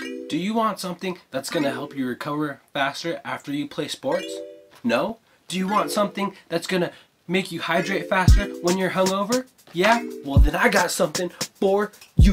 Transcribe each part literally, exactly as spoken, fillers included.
Do you want something that's going to help you recover faster after you play sports? No? Do you want something that's going to make you hydrate faster when you're hungover? Yeah? Well, then I got something for you.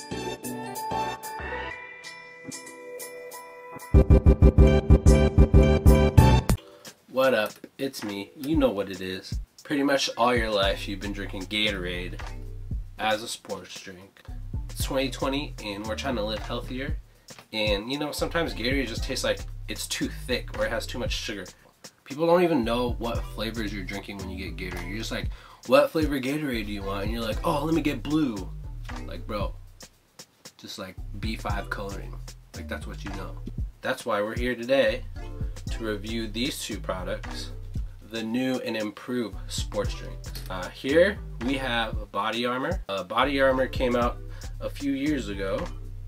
What up? It's me. You know what it is. Pretty much all your life you've been drinking Gatorade as a sports drink. It's twenty twenty and we're trying to live healthier. And you know, sometimes Gatorade just tastes like it's too thick or it has too much sugar. People don't even know what flavors you're drinking when you get Gatorade. You're just like, what flavor Gatorade do you want? And you're like, oh, let me get blue. Like, bro, just like B five coloring. Like, that's what you know. That's why we're here today to review these two products, the new and improved sports drink. Uh, here we have Body Armor. Uh, Body Armor came out a few years ago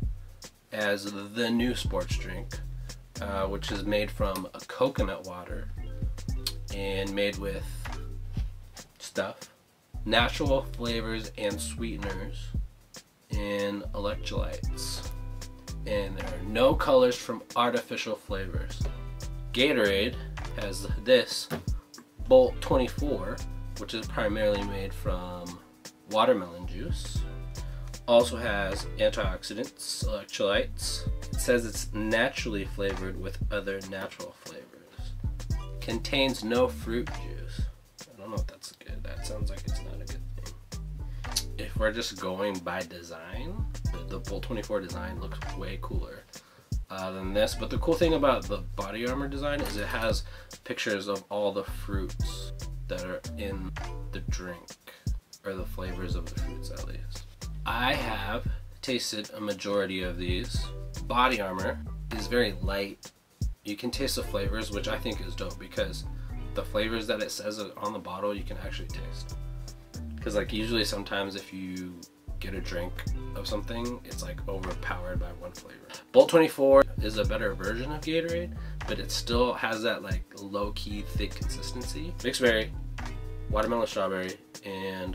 as the new sports drink, uh, which is made from a coconut water and made with stuff, natural flavors and sweeteners, and electrolytes. And there are no colors from artificial flavors. Gatorade has this Bolt twenty-four, which is primarily made from watermelon juice. Also has antioxidants, electrolytes. It says it's naturally flavored with other natural flavors. Contains no fruit juice. I don't know if that's good. That sounds like it's not a good thing. If we're just going by design, the Bolt twenty-four design looks way cooler uh, than this. But the cool thing about the Body Armor design is it has pictures of all the fruits that are in the drink, or the flavors of the fruits at least. I have tasted a majority of these. Body Armor is very light. You can taste the flavors, which I think is dope because the flavors that it says on the bottle you can actually taste. Because like usually sometimes if you get a drink of something, it's like overpowered by one flavor. Bolt twenty-four is a better version of Gatorade, but it still has that like low-key thick consistency. Mixed berry, watermelon strawberry, and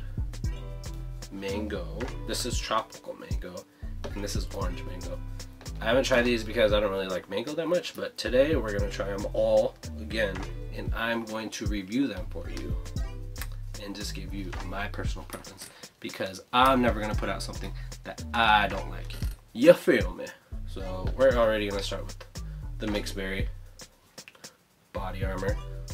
mango. This is tropical mango, and this is orange mango. I haven't tried these because I don't really like mango that much, but today we're gonna try them all again, and I'm going to review them for you and just give you my personal preference because I'm never gonna put out something that I don't like. You feel me? So we're already gonna start with the mixed berry Body Armor.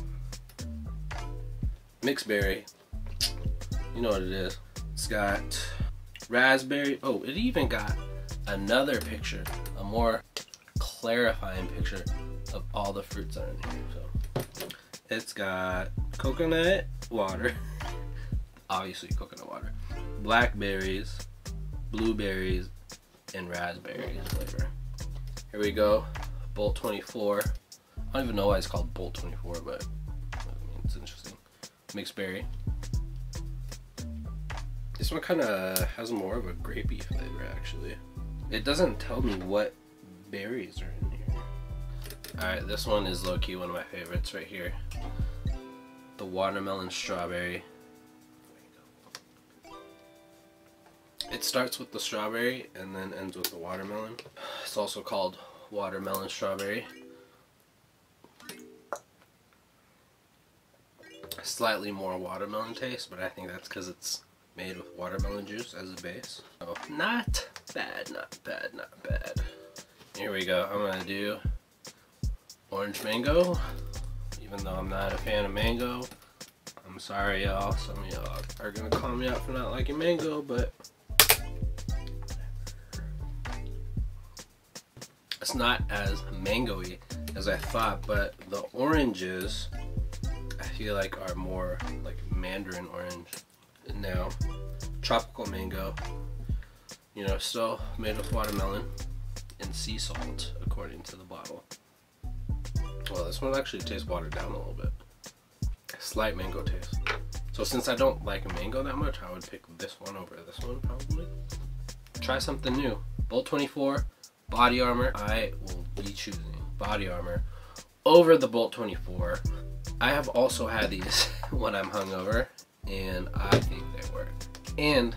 Mixed berry, you know what it is. It's got raspberry. Oh, it even got another picture, a more clarifying picture of all the fruits that are in here. So it's got coconut water, obviously coconut water, blackberries, blueberries, and raspberries flavor. Here we go, Bolt twenty-four. I don't even know why it's called Bolt twenty-four, but I mean, it's interesting. Mixed berry. This one kind of has more of a grapey flavor, actually. It doesn't tell me what berries are in here. Alright, this one is low-key one of my favorites right here. The watermelon strawberry. It starts with the strawberry and then ends with the watermelon. It's also called watermelon strawberry. Slightly more watermelon taste, but I think that's because it's made with watermelon juice as a base. So not bad, not bad, not bad. Here we go. I'm gonna do orange mango. Even though I'm not a fan of mango, I'm sorry y'all. Some of y'all are gonna call me out for not liking mango, but it's not as mango-y as I thought. But the oranges, I feel like are more like mandarin orange. Now, tropical mango, you know, still made with watermelon and sea salt, according to the bottle. Well, this one actually tastes watered down a little bit. Slight mango taste. So since I don't like mango that much, I would pick this one over this one, probably. Try something new. Bolt twenty-four, Body Armor. I will be choosing Body Armor over the Bolt twenty-four. I have also had these when I'm hungover, and I think they work. And, you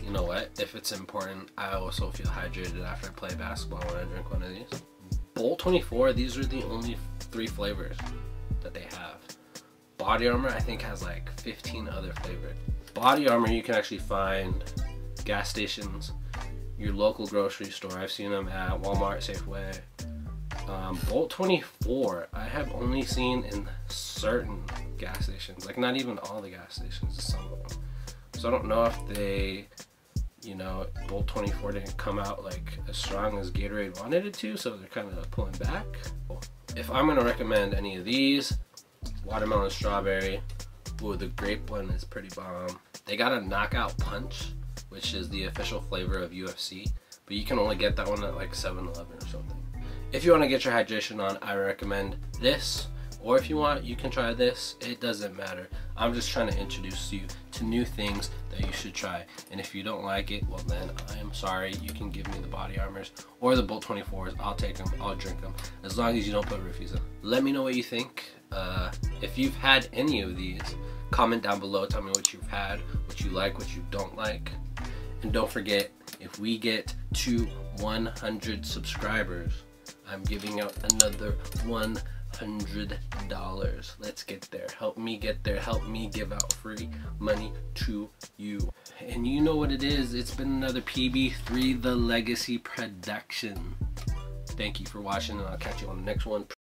you know what? If it's important, I also feel hydrated after I play basketball when I drink one of these. Bolt twenty-four, these are the only three flavors that they have. Body Armor, I think, has like fifteen other flavors. Body Armor, you can actually find gas stations, your local grocery store. I've seen them at Walmart, Safeway. Um, Bolt twenty-four, I have only seen in certain gas stations, like not even all the gas stations, some of them. So I don't know if they, you know, Bolt twenty-four didn't come out like as strong as Gatorade wanted it to, so they're kind of pulling back. If I'm gonna recommend any of these, watermelon strawberry, ooh, the grape one is pretty bomb. They got a knockout punch, which is the official flavor of U F C, but you can only get that one at like seven eleven or something. If you want to get your hydration on, I recommend this, or if you want, you can try this. It doesn't matter. I'm just trying to introduce you to new things that you should try, and if you don't like it, well then I am sorry. You can give me the Body Armors or the Bolt twenty-fours. I'll take them, I'll drink them, as long as you don't put roofies in. Let me know what you think. Uh, if you've had any of these, comment down below. Tell me what you've had, what you like, what you don't like. And don't forget, if we get to one hundred subscribers, I'm giving out another one hundred dollars. Let's get there. Help me get there. Help me give out free money to you. And you know what it is. It's been another P B three The Legacy production. Thank you for watching, and I'll catch you on the next one.